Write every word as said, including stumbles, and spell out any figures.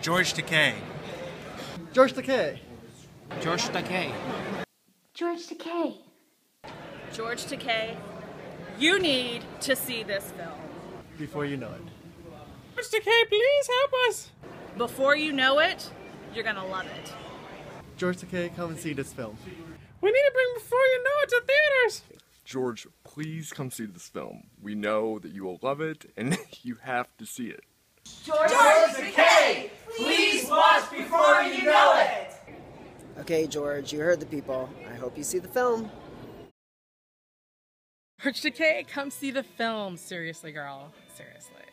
George Takei. George Takei. George Takei. George Takei. George Takei, you need to see this film. Before you know it. George Takei, please help us. Before you know it, you're gonna love it. George Takei, come and see this film. We need to bring Before You Know It to theaters. George, please come see this film. We know that you will love it, and you have to see it. George Takei, please watch Before You Know It! Okay, George, you heard the people. I hope you see the film. George Takei, come see the film. Seriously, girl. Seriously.